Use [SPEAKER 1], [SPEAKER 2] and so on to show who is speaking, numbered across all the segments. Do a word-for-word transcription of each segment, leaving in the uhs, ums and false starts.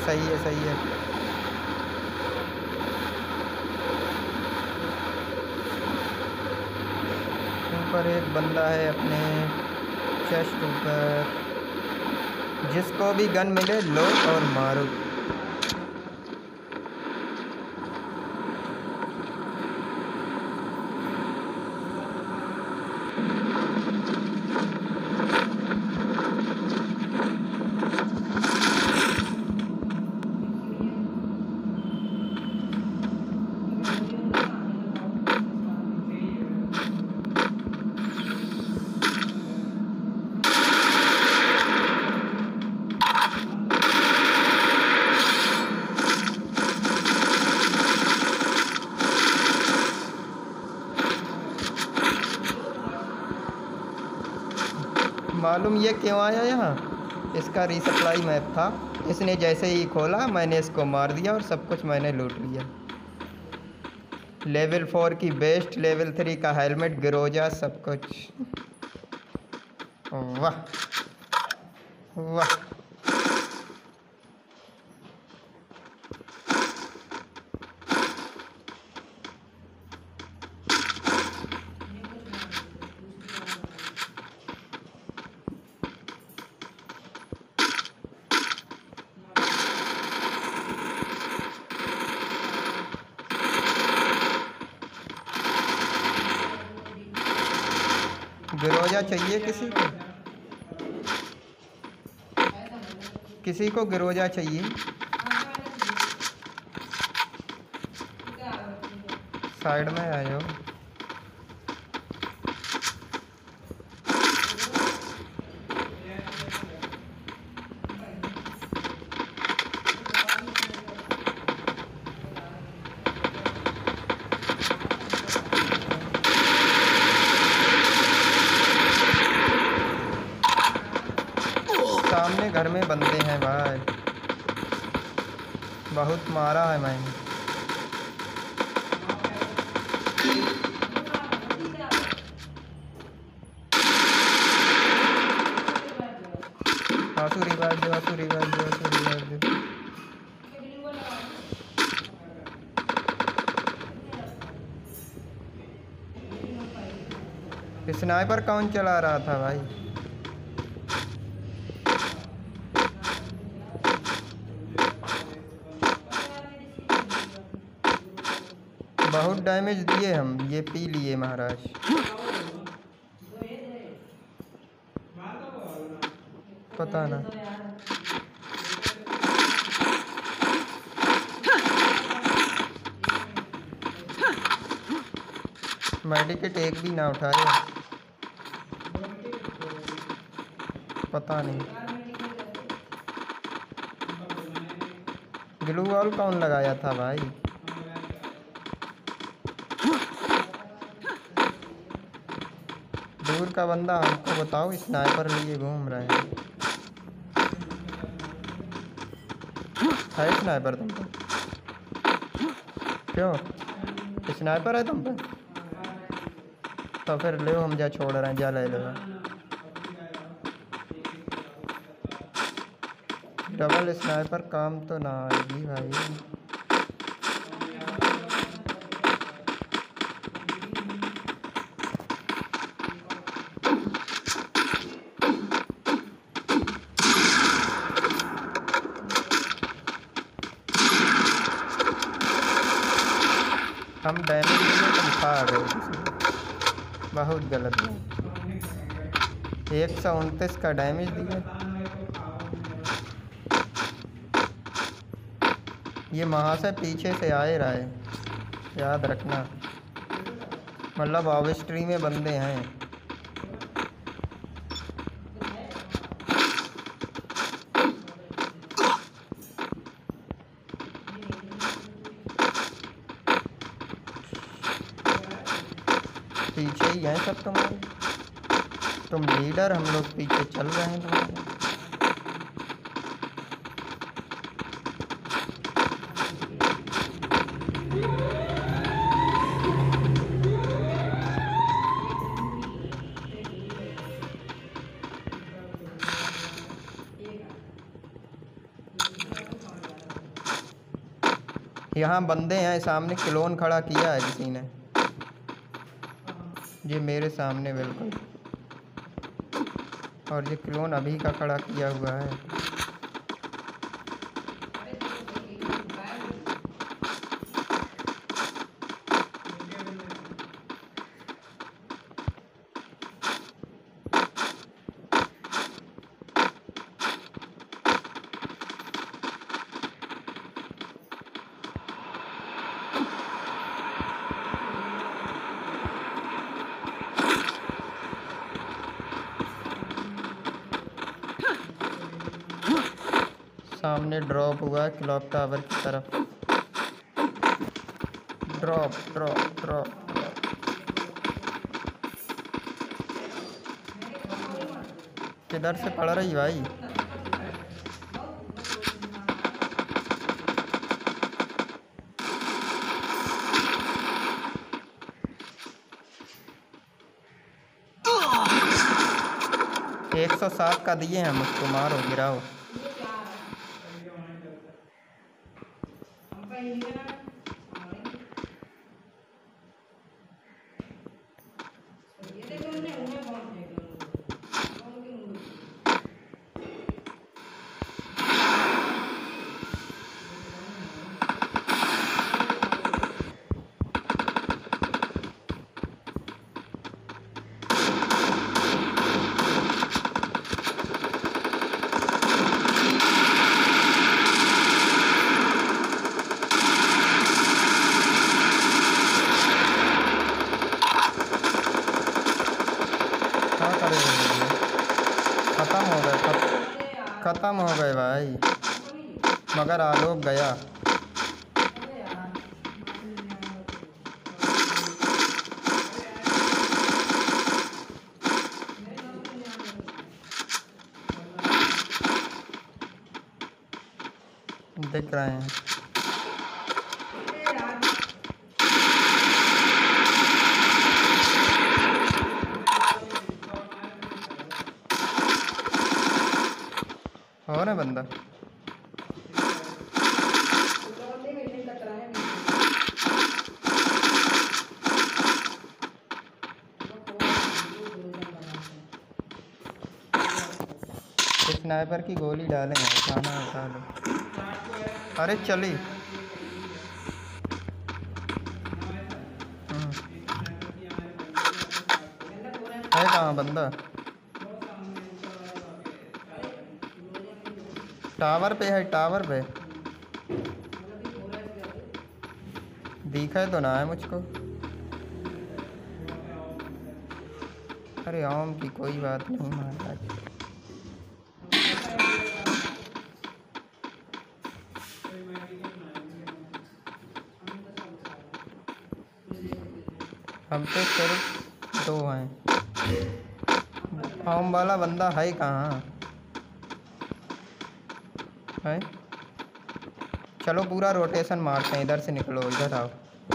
[SPEAKER 1] सही है सही है। ऊपर एक बंदा है अपने चेस्ट ऊपर, जिसको भी गन मिले लो और मारो। मालूम ये क्यों आया यहाँ? इसका रीसप्लाई मैप था, इसने जैसे ही खोला मैंने इसको मार दिया और सब कुछ मैंने लूट लिया। लेवल फोर की बेस्ट, लेवल थ्री का हेलमेट, ग्रोजा, सब कुछ। वाह वाह। गिरोजा चाहिए किसी को? किसी को गिरोजा चाहिए? साइड में आ जाओ। सामने घर में बंदे हैं भाई, बहुत मारा है मैंने। आंसू रिवाइव दो, आंसू रिवाइव दो, आंसू रिवाइव दो। स्नाइपर कौन चला रहा था भाई? बहुत डैमेज दिए हम, ये पी लिए महाराज। पता ना। मेडिकेट एक भी ना उठाए, पता नहीं। ग्लू वॉल कौन लगाया था भाई? दूर का बंदा हमको बताओ, स्नाइपर लिए घूम रहे हैं। है स्नाइपर तुम पे? क्यों स्नाइपर है तुम पे? तो फिर ले, हम जा छोड़ रहे हैं, जा ले लो। डबल स्नाइपर काम तो ना आएगी भाई। हम डैमेज दिए तुम खा गए, बहुत गलत है। एक सौ उनतीस का डैमेज दिया। ये वहाँ से पीछे से आए रहा है, याद रखना। मतलब ऑफ स्ट्रीम में बंदे हैं। पीछे ही हैं सब तुम्हारे, तुम लीडर, हम लोग पीछे चल रहे हैं तुम्हारे। यहाँ बंदे हैं सामने, क्लोन खड़ा किया है किसी ने, ये मेरे सामने बिल्कुल, और ये क्लोन अभी का खड़ा किया हुआ है। सामने ड्रॉप हुआ है क्लॉक टावर की तरफ। ड्रॉप ड्रॉप ड्रॉप किधर से पड़ रही भाई? एक सौ सात का दिए हैं मुझको, मारो गिराओ। खत्म हो गए, खत्म हो गए भाई, मगर आलोक गया। दिख रहे हैं और है बंदा। स्नाइपर की गोली डालेंगे, खाना उठा लो। अरे चली है कहाँ बंदा? टावर पे है, टावर पे दिखा तो ना है मुझको। अरे ओम की कोई बात नहीं महाराज। हम तो सिर्फ दो हैं। ओम वाला बंदा है कहाँ है? चलो पूरा रोटेशन मारते हैं, इधर से निकलो, इधर आओ।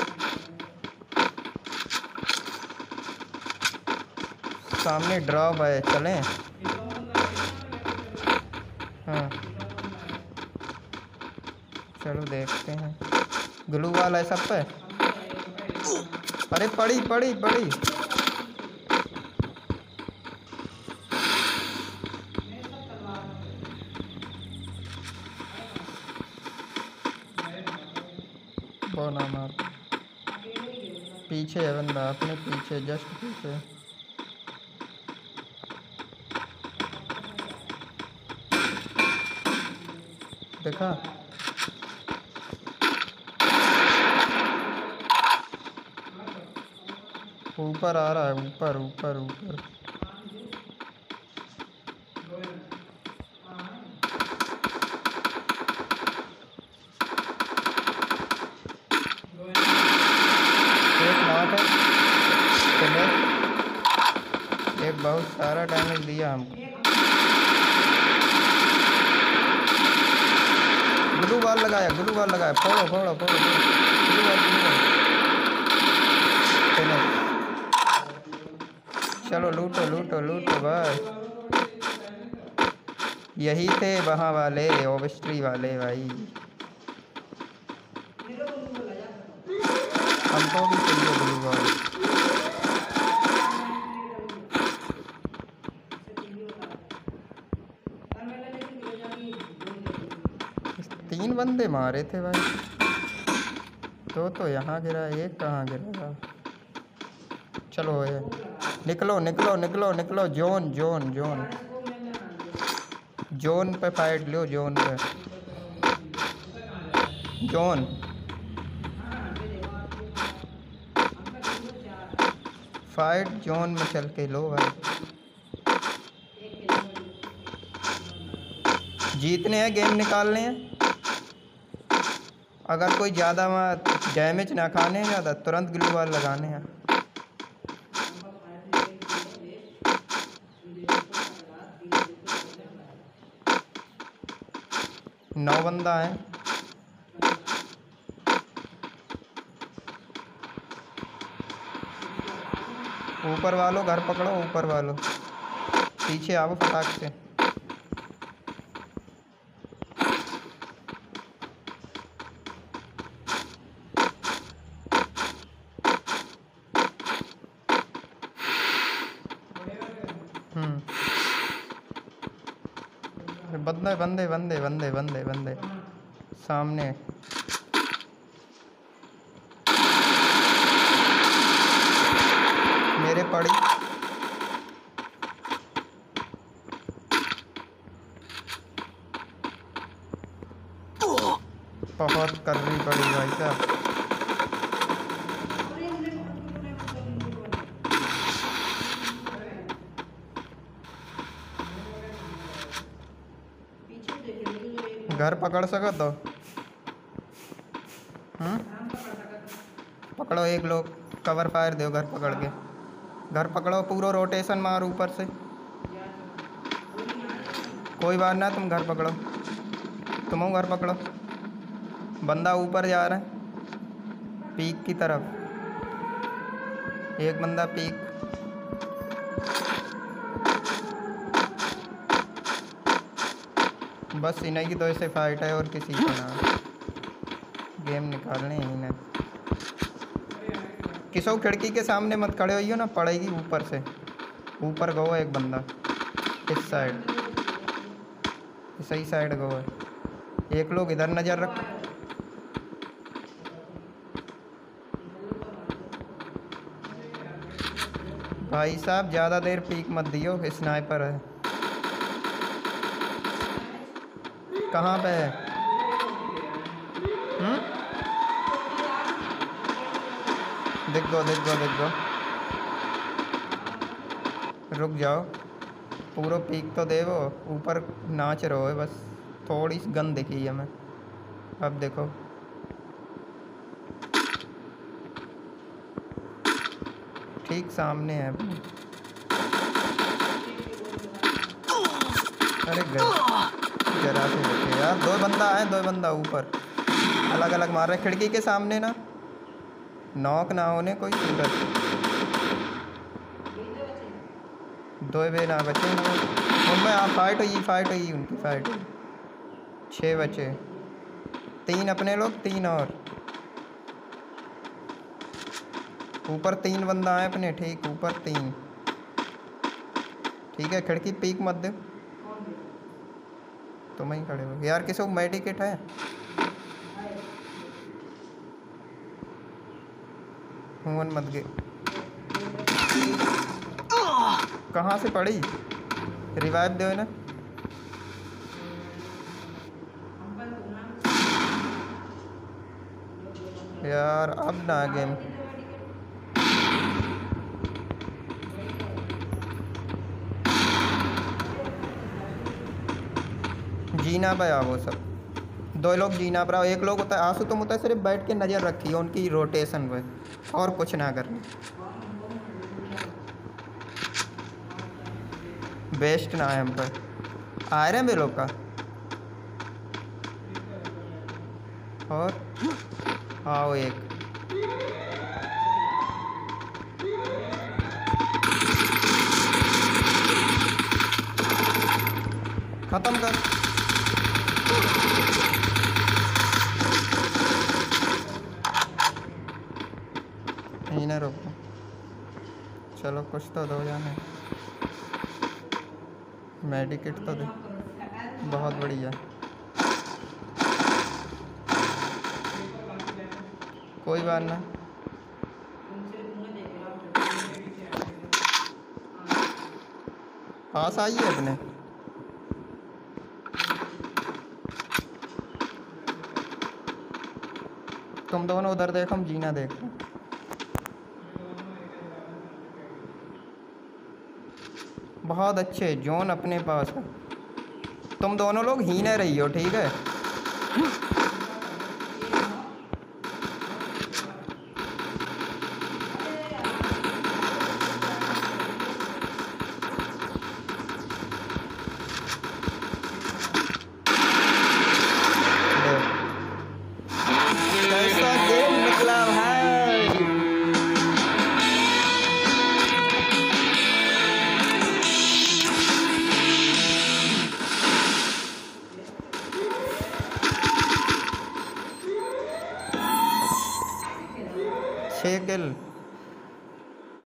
[SPEAKER 1] सामने ड्रॉप है, चलें? हाँ चलो देखते हैं। ग्लू वाला है सब पे। अरे पड़ी पड़ी पड़ी वो ना मार। पीछे है बंदा, अपने पीछे, जस्ट पीछे। देखा? ऊपर आ रहा है, ऊपर ऊपर ऊपर। एक बहुत सारा डैमेज दिया हमको। ग्लू बॉल लगाया, ग्लू बॉल लगाया, फोड़ो फोड़ो फोड़ो ग्लू बॉल, ग्लू बॉल। चलो लूटो लूटो लूटो बस। यही थे वहाँ वाले ओबस्ट्री वाले भाई। हमको भी चाहिए ब्लू बॉल। तीन बंदे मारे थे भाई। तो तो यहाँ गिरा, एक कहाँ गिरा। चलो ये निकलो निकलो निकलो निकलो। जोन जोन जोन जोन पे फाइट लो। जोन पे जोन फाइट जोन में चल के लो भाई। जीतने हैं, गेम निकालने हैं। अगर कोई ज़्यादा डैमेज ना खाने हैं ज़्यादा, तुरंत ग्लू वॉल लगाने हैं। नौ बंदा है। ऊपर वालों घर पकड़ो, ऊपर वालों पीछे आओ फटाक से। हम्म बंदे बंदे बंदे बंदे बंदे बंदे सामने। मेरे पड़ी। बहुत करनी पड़ी भाई साहब। घर पकड़ सको तो हम्म पकड़ो। एक लोग कवर फायर दो घर पकड़ के। घर पकड़ो, पूरा रोटेशन मार ऊपर से। कोई बात ना, तुम घर पकड़ो। तुम घर पकड़ो। बंदा ऊपर जा रहा है पीक की तरफ। एक बंदा पीक। बस इन्हीं की दो से फाइट है और किसी का ना। गेम निकालने ही ना। किसो खिड़की के सामने मत खड़े होइयो ना, पड़ेगी ऊपर से। ऊपर गो एक बंदा इस साइड, सही साइड गो है। एक लोग इधर नज़र रख। भाई साहब ज़्यादा देर पीक मत दियो, स्नाइपर है। कहाँ पे है? हम्म देख गो देख गो देख गो। रुक जाओ, पूरा पीक तो दे। वो ऊपर नाच रहो है बस। थोड़ी सी गन दिखी है मैं। अब देखो ठीक सामने है। अरे गए जरा से बचे यार। दो बंदा है, दो बंदा ऊपर अलग अलग मार रहे खिड़की के सामने ना। नॉक ना होने कोई सूरत। दो वे ना बचे उनमें। हाँ फाइट हुई, फाइट हुई उनकी फाइट हुई। छः बचे, तीन अपने लोग, तीन और ऊपर तीन बंदा है अपने। ठीक ऊपर तीन। ठीक है खिड़की पीक मत दे। तुम ही खड़े हो यार। किसी को मेडिकेट है? हुन मत गए। कहाँ से पड़ी? रिवाइव दो ना। यार अब ना गेम। जीना पे आओ सब। दो लोग जीना पर आओ, एक लोग होता है आंसू। तुम होता है सिर्फ बैठ के नज़र रखी उनकी रोटेशन पे, और कुछ ना करना। बेस्ट ना है हम पर। आ रहे हैं बे लोग का। और आओ एक खत्म कर। चलो कुछ तो दो जाने। मेडिकेट तो दे, बहुत बढ़िया। कोई बात ना, पास आइए अपने। तुम दोनों उधर देखो, हम जीना देख रहे हैं। बहुत अच्छे, जोन अपने पास है। तुम दोनों लोग ही न रही हो, ठीक है? कैसा गेम निकला भाई। छः किल।